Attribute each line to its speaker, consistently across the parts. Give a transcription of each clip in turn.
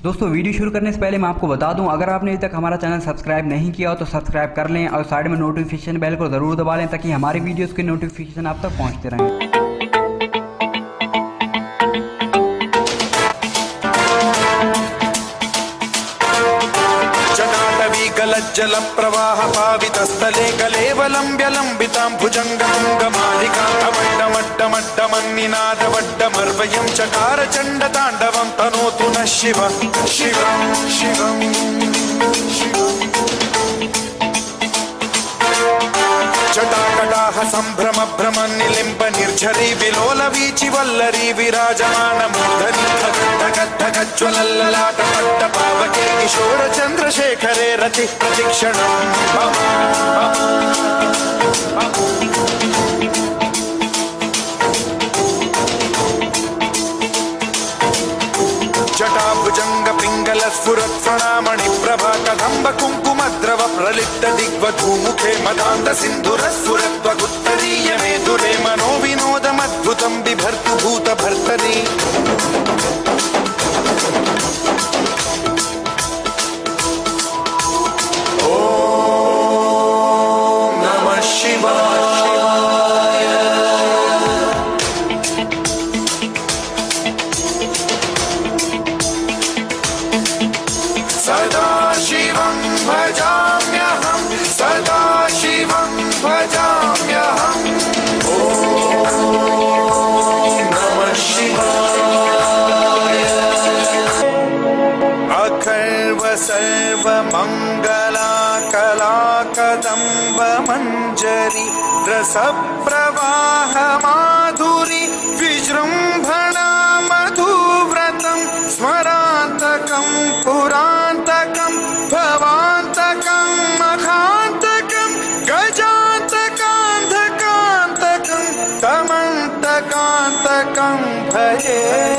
Speaker 1: दोस्तों वीडियो शुरू करने से पहले मैं आपको बता दूं, अगर आपने अभी तक हमारा चैनल सब्सक्राइब नहीं किया हो तो सब्सक्राइब कर लें और साइड में नोटिफिकेशन बेल को ज़रूर दबा लें ताकि हमारी वीडियोस के नोटिफिकेशन आप तक पहुंचते रहें।
Speaker 2: जल प्रवाह पावितस्थले कलेवलंब्य लंबितां भुजंगमंगमालिकामड्डमड्डमन्निनादवड्डमर्वयं चकार चण्डताण्डवं तनोतु नः शिवं शिवं शिवं जटाकटाह संभ्रम भ्रम निलिम्ब निर्झरी विलोल वीचि वल्लरी विराजमान मूर्धनि धगद्धगज्ज्वलल्ललाट पट्ट पावके किशोर चंद्रशेखरे रति प्रतिक्षणं जटाभुजंग पिंगल स्फुरत् फणामणि प्रभा कदम्ब कुंकुमद्रव प्रलिप्त दिग्वधूमुखे मदान्त सिन्धुरस्फुरत्वगुत्तरीय मेधुरे मनो विनोदमद्भुतं बिभर्तु भूत भर्तरि ओम नमः शिवाय। सदा शिवं भजाम्यहं सदा शिवं भजाम्यहम् ॐ नमः शिवाय। अखर्व सर्वमङ्गला कलाकदम्ब मञ्जरी रसप्रवाह माधुरी विजृम्भणा मधुव्रतं स्मरान्तकं पुरान्तकं भवान्तकं मखान्तकं गजान्तकान्धकान्तकं तमन्तकान्तकं भजे।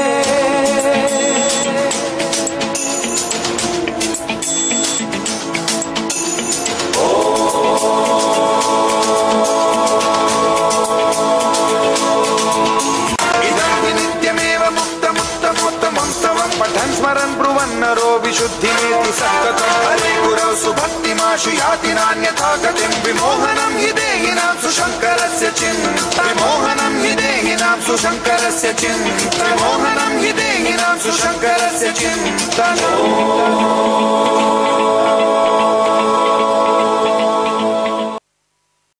Speaker 2: पठन् स्मरन् ब्रुवन्नरो विशुद्धिमेति सन्ततं हरे गुरौ सुभक्तिमाशु याति नान्यथा गतिं विमोहनं हि देहिनां सुशङ्करस्य चिन्ता विमोहनं हि देहिनां सुशङ्करस्य चिन्ता विमोहनं हि देहिनां सुशङ्करस्य चिन्ता।